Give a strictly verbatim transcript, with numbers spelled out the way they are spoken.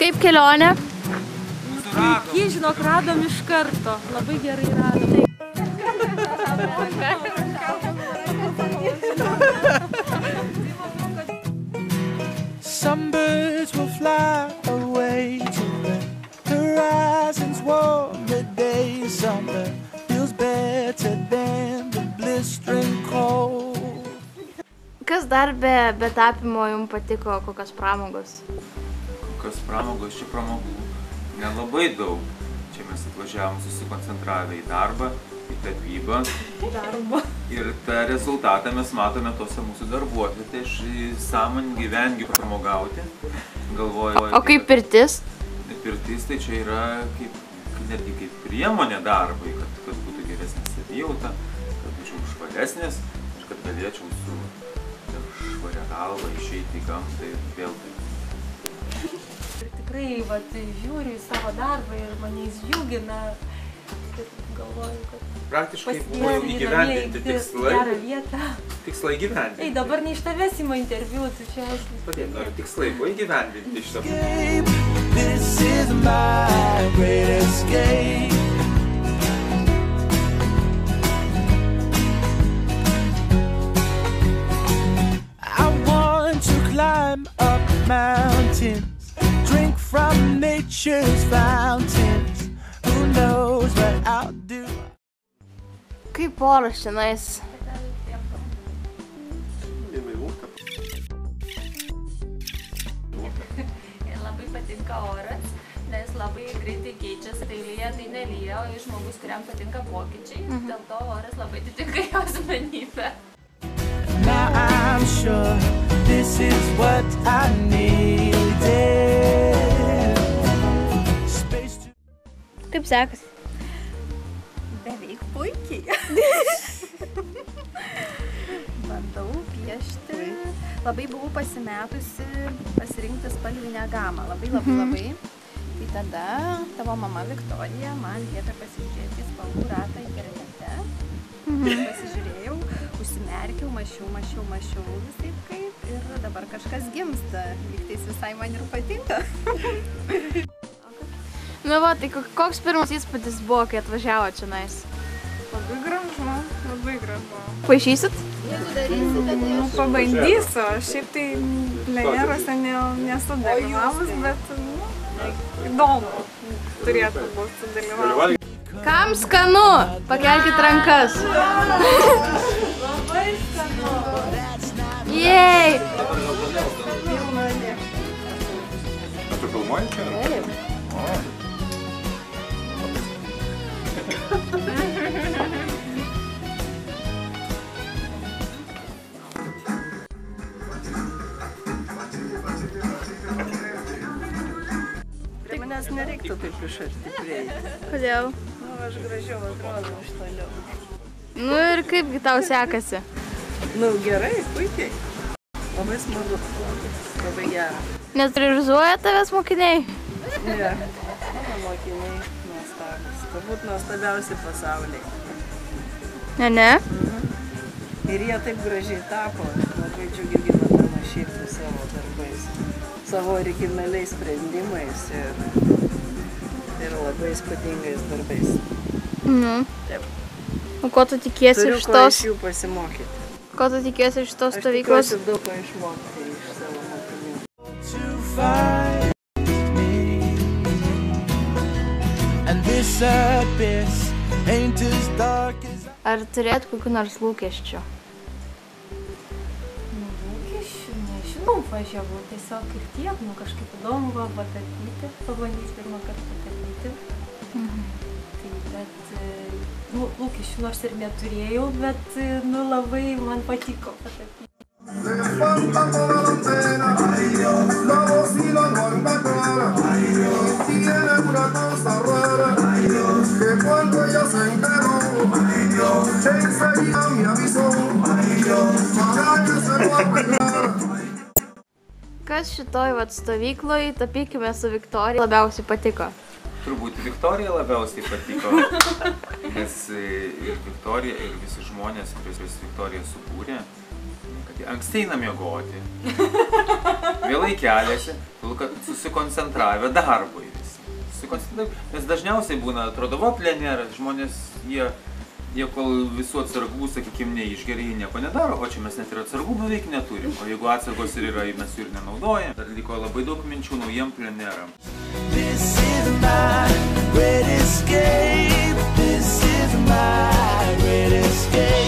Kaip kelionė? Puikiai, žinok, radom iš karto. Labai gerai radom. Some birds will fly away to the horizon's warm the day. Summer feels better than the blistering cold. Kas dar be, be tapimo jums patiko, kokios pramogos? Kokios pramogos, čia pramogų nelabai daug. Čia mes atvažiavom susikoncentravę į darbą, į tapybą. Darbo. Ir tą rezultatą mes matome tose mūsų darbuose. Tai aš sąmoningai vengiu pramogauti. Galvoju, O kaip pirtis? Pirtis tai čia yra kaip, netgi kaip priemonė darbui, kad, kad būtų geresnė savijauta, kad būčiau švaresnis ir kad galėčiau su švaria galva išeiti į gamtą ir vėl tai. Ir tikrai, vat, žiūriu į savo darbą ir mane jis džiugina. Ir galvoju, kad Praktiškai buvo jau įgyvendinti tikslai. Gerą vietą. Tikslai įgyvendinti. Ei, dabar ne iš tavęs ima interviu, tu čia aš... Padėt, ar tikslai buvo įgyvendinti iš savo. This is my great escape. I want to climb up mountains, drink from nature's fountains. Who knows what I'll do? Kaip oras šiandien? Labai patinka oras, nes labai greitai keičiasi, tai lyja, tai nelyja, o žmogus, kuriam patinka pokyčiai, dėl to oras labai atitinka jo asmenybę. Now I'm sure this is what I needed. Space to... Kaip sekasi? Beveik puikiai. Bandau piešti. Labai buvau pasimetusi pasirinkti spalvinę gamą. Labai, labai, labai. Tai tada tavo mama Viktorija man liepė pasižiūrėti spalvų ratą internete. Pasižiūrėjau, užsimerkiau, mašiau, mašiau, mašiau visai kaip. Ir dabar kažkas gimsta. Lygtais visai man ir patinka. Nu va, tai koks pirmas įspūdis buvo, kai atvažiavo čia nais? Labai gražu, labai gražu. Paišysit? Nu, pabandysiu. Šiaip tai pleneruose ne, nesu dalyvavus, bet nu, įdomu turėtų būti dalyvauti. Kam skanu? Pakelkit rankas. Labai skanu. Jej! Ar tu filmuoji čia? Taip. Tai manęs nereiktų taip iš arti prieiti. Kodėl? Nu, aš gražiau atrodo iš toliau. Nu ir kaipgi tau sekasi? Nu, gerai, puikiai. Labai smagu. Labai gera. Netririzuoja tavęs mokiniai? Ne. Mano mokiniai nuostabus. Turbūt nuostabiausi pasauliai. Ne, ne? Mhm. Ir jie taip gražiai tapo. Labai džiugina mano širdį savo darbais. Savo originaliais sprendimais ir, ir labai įspūdingais darbais. Nu. Taip. O ko tu tikiesi Turiu iš ko tos... iš jų pasimokyti. Ko tu tikiesi iš tos Aš stovyklos? tikiuosi daug ko išmokti iš savo mokinių. To find me. And this abyss ain't as dark as... Ar turėt kokių nors lūkesčių? Nu, lūkesčių, nežinau, važiavau tiesiog ir tiek, nu kažkaip įdomu buvo patapyti, pabandyti pirmą kartą patapyti. Mhm. Tai, bet, nu, lūkesčių nors ir neturėjau, bet, nu, labai man patiko patapyti. Kas šitoj vat stovykloj, tapykime su Viktorija, labiausiai patiko? Turbūt Viktorija labiausiai patiko, nes ir Viktorija, ir visi žmonės, kuriuos Viktorija sukūrė, kad jie anksti eina miegoti, vėlai keliasi, Todėl, kad susikoncentravę darbui visi. Susikoncentravę, nes dažniausiai būna, atrodo, va, pleneras, žmonės, jie, jie kol visų atsargų, sakykime, neišgeria, jie nieko nedaro, o čia mes net ir atsargų beveik neturim. O jeigu atsargos ir yra, mes jų ir nenaudojam. Dar liko labai daug minčių naujiem pleneram. This is my great escape. This is my great escape.